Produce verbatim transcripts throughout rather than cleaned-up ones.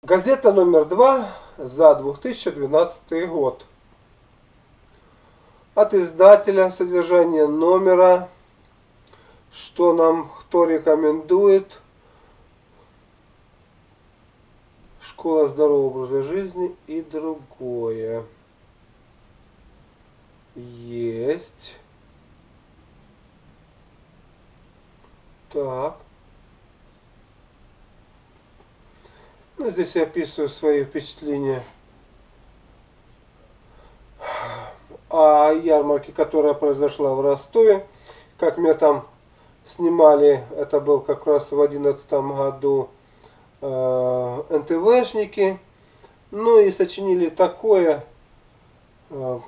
Газета номер два за две тысячи двенадцатый год. От издателя содержание номера, что нам кто рекомендует. Школа здорового образа жизни и другое. Есть. Так. Ну, здесь я описываю свои впечатления о ярмарке, которая произошла в Ростове. Как меня там снимали, это был как раз в две тысячи одиннадцатом году, э, эн тэ вэ-шники. Ну и сочинили такое. Э,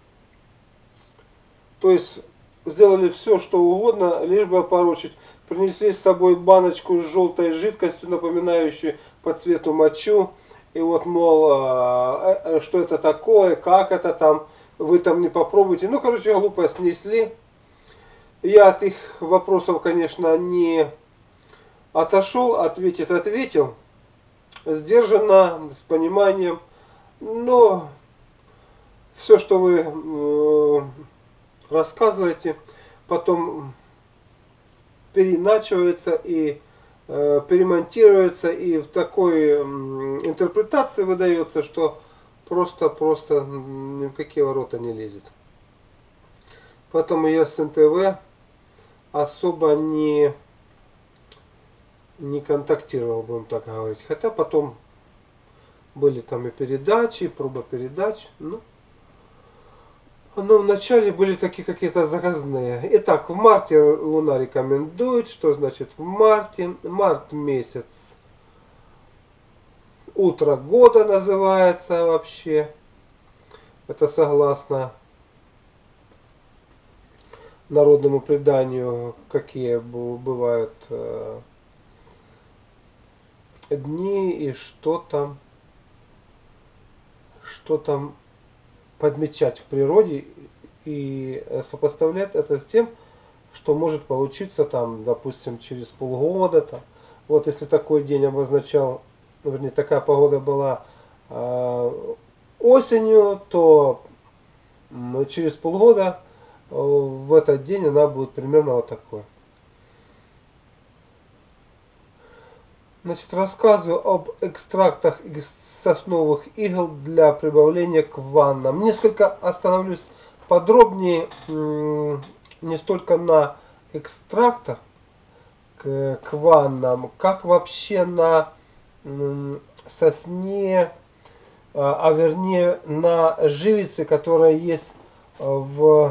то есть сделали все, что угодно, лишь бы опорочить. Принесли с собой баночку с желтой жидкостью, напоминающей по цвету мочу. И вот, мол, э, что это такое, как это там, вы там не попробуйте. Ну, короче, глупость несли. Я от их вопросов, конечно, не отошел, ответить ответил. Сдержанно, с пониманием. Но все, что вы э, рассказываете, потом переиначивается и э, перемонтируется, и в такой э, интерпретации выдается, что просто-просто ни в какие ворота не лезет. Поэтому я с эн тэ вэ особо не, не контактировал, будем так говорить. Хотя потом были там и передачи, и проба передач. Ну, но вначале были такие какие-то заказные. Итак, в марте Луна рекомендует. Что значит в марте? Март месяц. Утро года называется вообще. Это согласно народному преданию, какие бывают э, дни и что там, что там подмечать в природе и сопоставлять это с тем, что может получиться там, допустим, через полгода. Там. Вот если такой день обозначал, вернее, такая погода была э, осенью, то э, через полгода э, в этот день она будет примерно вот такой. Значит, рассказываю об экстрактах из сосновых игл для прибавления к ваннам. Несколько остановлюсь подробнее не столько на экстрактах к, к ваннам, как вообще на сосне, а вернее на живице, которая есть в,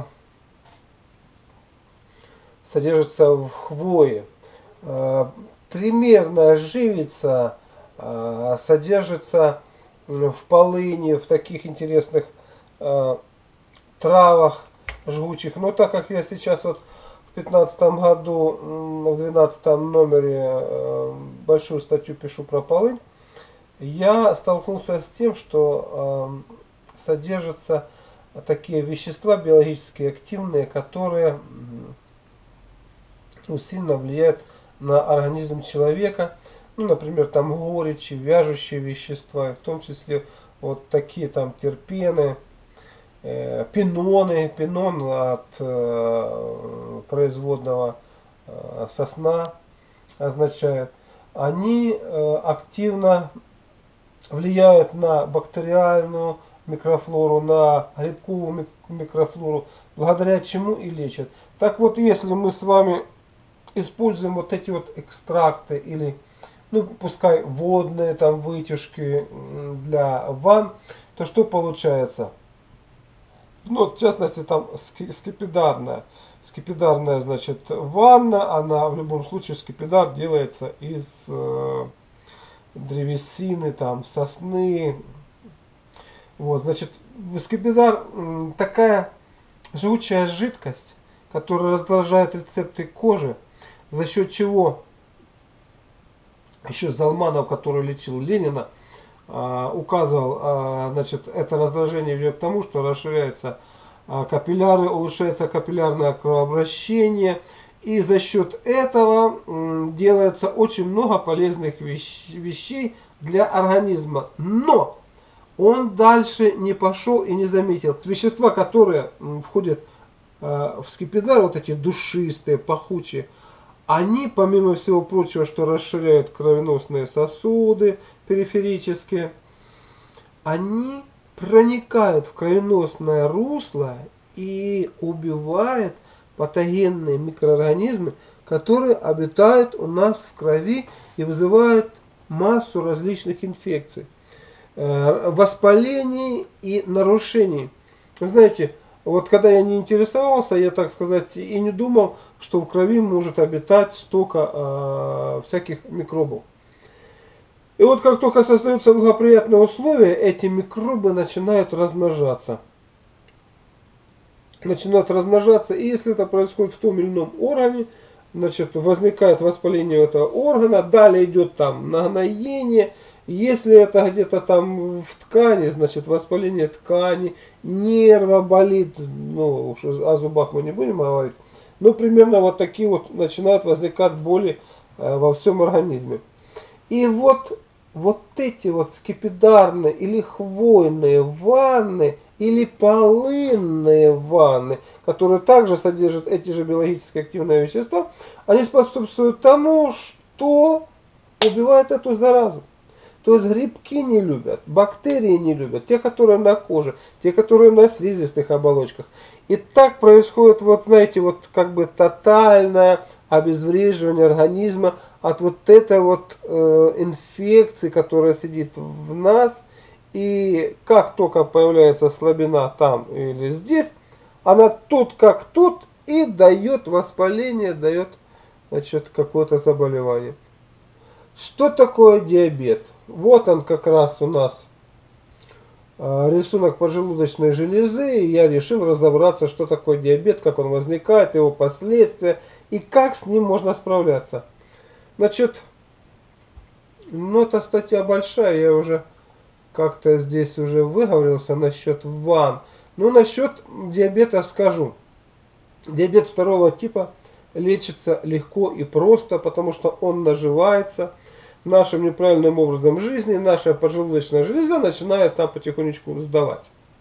содержится в хвое. Примерная живица э, содержится в полыни, в таких интересных э, травах жгучих. Но так как я сейчас вот в пятнадцатом году, в двенадцатом номере э, большую статью пишу про полынь, я столкнулся с тем, что э, содержатся такие вещества биологически активные, которые ну, сильно влияют на организм человека, ну, например, там горечи, вяжущие вещества, в том числе вот такие там терпены, э, пиноны, пинон от э, производного э, сосна означает, они э, активно влияют на бактериальную микрофлору, на грибковую микрофлору, благодаря чему и лечат. Так вот, если мы с вами используем вот эти вот экстракты или, ну, пускай водные там вытяжки для ванн, то что получается? Ну, в частности, там скипидарная. Скипидарная, значит, ванна, она в любом случае, скипидар делается из э, древесины, там, сосны. Вот, значит, скипидар такая жгучая жидкость, которая раздражает рецепты кожи, за счет чего еще Залманов, который лечил Ленина, указывал, значит, это раздражение ведет к тому, что расширяются капилляры, улучшается капиллярное кровообращение, и за счет этого делается очень много полезных вещей для организма. Но он дальше не пошел и не заметил. Вещества, которые входят э, в скипидар, вот эти душистые, пахучие, они, помимо всего прочего, что расширяют кровеносные сосуды периферические, они проникают в кровеносное русло и убивают патогенные микроорганизмы, которые обитают у нас в крови и вызывают массу различных инфекций, воспалений и нарушений. Вы знаете, вот когда я не интересовался, я, так сказать, и не думал, что в крови может обитать столько э, всяких микробов. И вот как только создаются благоприятные условия, эти микробы начинают размножаться. Начинают размножаться, и если это происходит в том или ином органе, значит, возникает воспаление этого органа, далее идет там нагноение. Если это где-то там в ткани, значит, воспаление ткани, нерва болит, ну, о зубах мы не будем говорить, но примерно вот такие вот начинают возникать боли э, во всем организме. И вот, вот эти вот скипидарные или хвойные ванны, или полынные ванны, которые также содержат эти же биологически активные вещества, они способствуют тому, что убивает эту заразу. То есть грибки не любят, бактерии не любят, те, которые на коже, те, которые на слизистых оболочках. И так происходит, вот знаете, вот как бы тотальное обезвреживание организма от вот этой вот э, инфекции, которая сидит в нас. И как только появляется слабина там или здесь, она тут как тут и дает воспаление, дает, значит, какое-то заболевание. Что такое диабет? Вот он как раз у нас рисунок поджелудочной железы. И я решил разобраться, что такое диабет, как он возникает, его последствия и как с ним можно справляться. Значит, ну эта статья большая, я уже как-то здесь уже выговорился насчет ванн. Ну насчет диабета скажу. Диабет второго типа лечится легко и просто, потому что он наживается нашим неправильным образом жизни, наша поджелудочная железа начинает там потихонечку сдавать.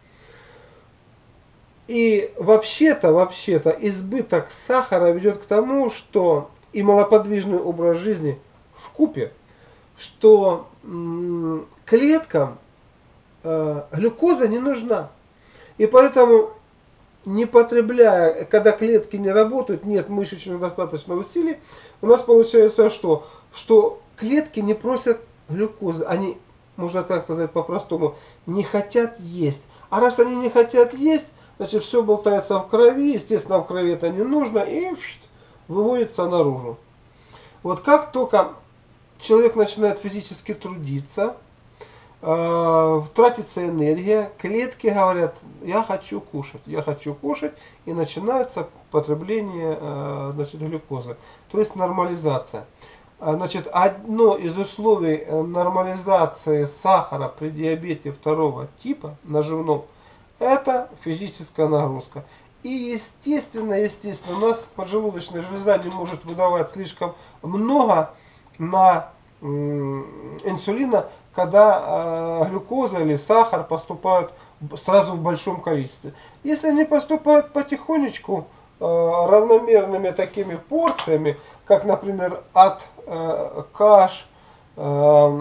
И вообще-то, вообще-то избыток сахара ведет к тому, что и малоподвижный образ жизни вкупе, что м- клеткам э, глюкоза не нужна. И поэтому, не потребляя, когда клетки не работают, нет мышечных достаточно усилий, у нас получается что? Что клетки не просят глюкозы, они, можно так сказать по-простому, не хотят есть. А раз они не хотят есть, значит все болтается в крови, естественно в крови это не нужно и выводится наружу. Вот как только человек начинает физически трудиться, э, тратится энергия, клетки говорят, я хочу кушать, я хочу кушать, и начинается потребление э, значит, глюкозы, то есть нормализация. Значит, одно из условий нормализации сахара при диабете второго типа, наживном, это физическая нагрузка. И естественно, естественно, у нас поджелудочная железа не может выдавать слишком много на инсулина, когда э, глюкоза или сахар поступают сразу в большом количестве. Если они поступают потихонечку, э, равномерными такими порциями, как, например, от э, каш, э,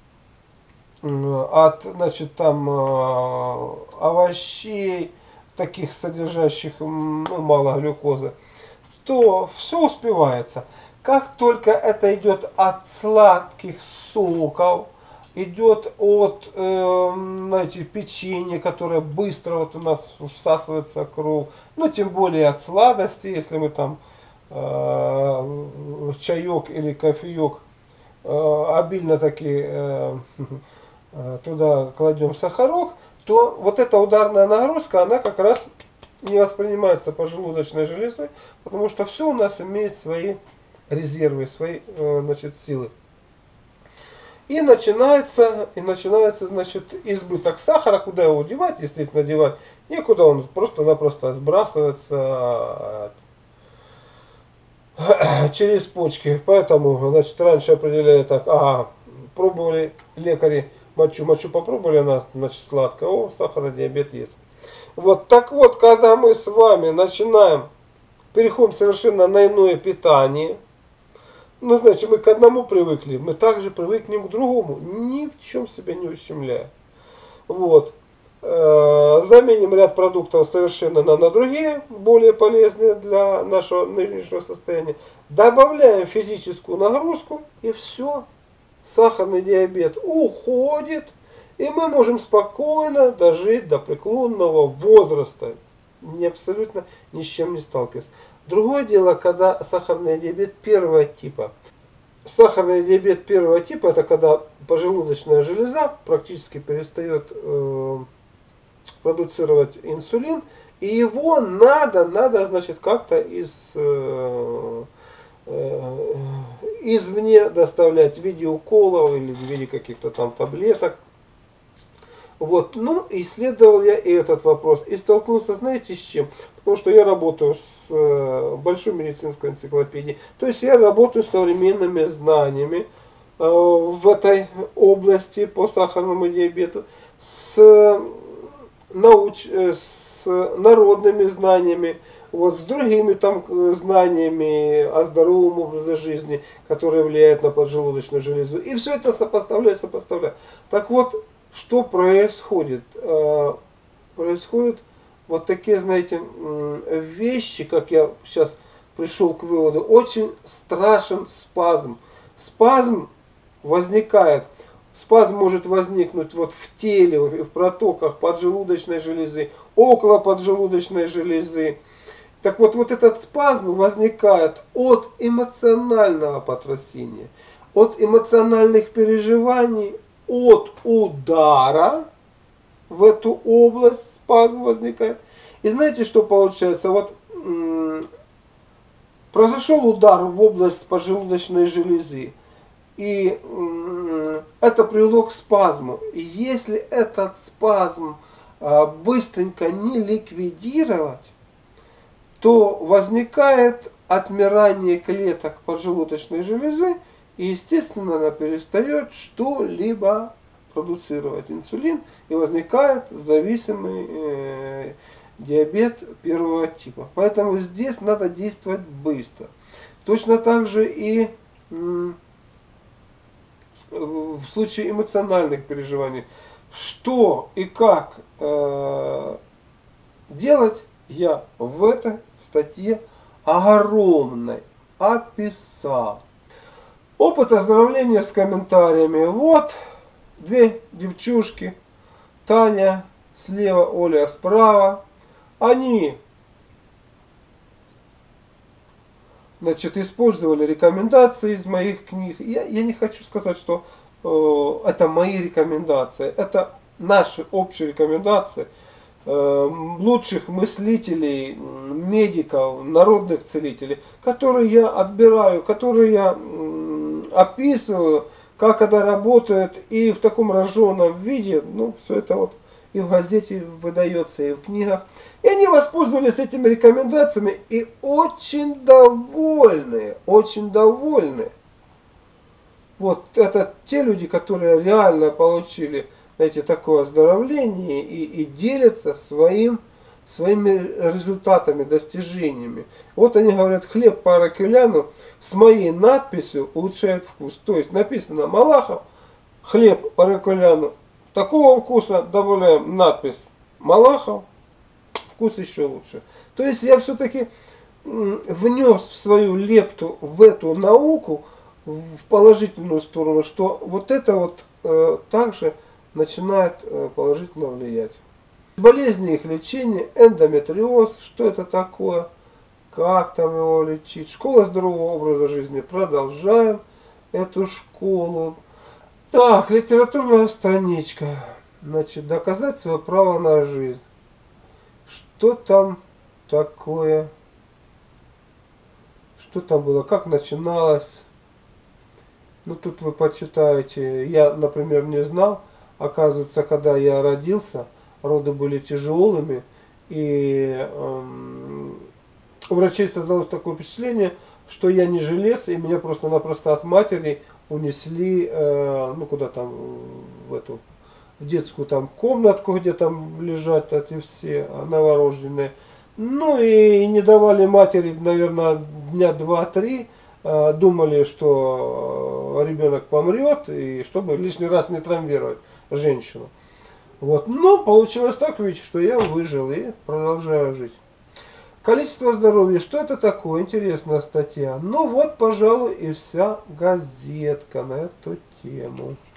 от, значит, там, э, овощей, таких содержащих ну, мало глюкозы, то все успевается. Как только это идет от сладких соков, идет от э, знаете, печенья, которое быстро вот у нас всасывается кровь, ну тем более от сладости, если мы там э, чаек или кофеек э, обильно таки э, туда кладем сахарок, то вот эта ударная нагрузка, она как раз не воспринимается поджелудочной железой, потому что все у нас имеет свои резервы, свои значит, силы. И начинается, и начинается значит, избыток сахара, куда его девать, естественно, девать некуда, он просто-напросто сбрасывается через почки. Поэтому значит, раньше определяли так, ага, пробовали лекари мочу, мочу попробовали, она, значит, сладкая, о, сахарный диабет есть. Вот, так вот, когда мы с вами начинаем, переходим совершенно на иное питание, ну, значит, мы к одному привыкли, мы также привыкнем к другому, ни в чем себя не ущемляя. Вот. Заменим ряд продуктов совершенно на, на другие, более полезные для нашего нынешнего состояния. Добавляем физическую нагрузку, и все. Сахарный диабет уходит, и мы можем спокойно дожить до преклонного возраста, не абсолютно ни с чем не сталкиваясь. Другое дело, когда сахарный диабет первого типа. Сахарный диабет первого типа, это когда поджелудочная железа практически перестает э, продуцировать инсулин, и его надо, надо, значит, как-то из, э, э, извне доставлять в виде уколов или в виде каких-то там таблеток. Вот, ну, исследовал я и этот вопрос. И столкнулся, знаете, с чем? Потому что я работаю с э, большой медицинской энциклопедией. То есть я работаю с современными знаниями э, в этой области по сахарному диабету. С, науч, э, с народными знаниями. Вот, с другими там знаниями о здоровом образе жизни, которые влияют на поджелудочную железу. И все это сопоставляю, сопоставляю. Так вот, что происходит? Происходят вот такие, знаете, вещи, как я сейчас пришел к выводу, очень страшен спазм. Спазм возникает, спазм может возникнуть вот в теле, в протоках поджелудочной железы, около поджелудочной железы. Так вот, вот этот спазм возникает от эмоционального потрясения, от эмоциональных переживаний, от удара в эту область спазм возникает. И знаете, что получается? Вот произошел удар в область поджелудочной железы, и это привело к спазму. И если этот спазм быстренько не ликвидировать, то возникает отмирание клеток поджелудочной железы, и, естественно, она перестает что-либо продуцировать инсулин, и возникает зависимый э, диабет первого типа. Поэтому здесь надо действовать быстро. Точно так же и э, в случае эмоциональных переживаний. Что и как э, делать, я в этой статье огромной описал. Опыт оздоровления с комментариями. Вот две девчушки, Таня слева, Оля справа. Они, значит, использовали рекомендации из моих книг. Я, я не хочу сказать, что э, это мои рекомендации. Это наши общие рекомендации э, лучших мыслителей, медиков, народных целителей, которые я отбираю, которые я э, описываю, как это работает, и в таком разжеванном виде, ну, все это вот и в газете выдается, и в книгах. И они воспользовались этими рекомендациями и очень довольны, очень довольны. Вот это те люди, которые реально получили, знаете, такое оздоровление и, и делятся своим, своими результатами, достижениями. Вот они говорят, хлеб по Аракеляну с моей надписью улучшает вкус. То есть написано Малахов, хлеб по Аракеляну такого вкуса, добавляем надпись Малахов, вкус еще лучше. То есть я все-таки внес свою лепту в эту науку в положительную сторону, что вот это вот э, также начинает э, положительно влиять. Болезни их лечения, эндометриоз, что это такое, как там его лечить. Школа здорового образа жизни. Продолжаем эту школу. Так, литературная страничка. Значит, доказать свое право на жизнь. Что там такое? Что там было? Как начиналось? Ну, тут вы почитаете. Я, например, не знал. Оказывается, когда я родился, роды были тяжелыми. И эм, у врачей создалось такое впечатление, что я не жилец, и меня просто-напросто от матери унесли, э, ну куда там, в эту, в детскую там комнатку, где там лежат эти все новорожденные. Ну и не давали матери, наверное, дня два-три. Э, думали, что ребенок помрет, и чтобы лишний раз не травмировать женщину. Вот. Но получилось так, видите, что я выжил и продолжаю жить. Количество здоровья. Что это такое? Интересная статья. Ну вот, пожалуй, и вся газетка на эту тему.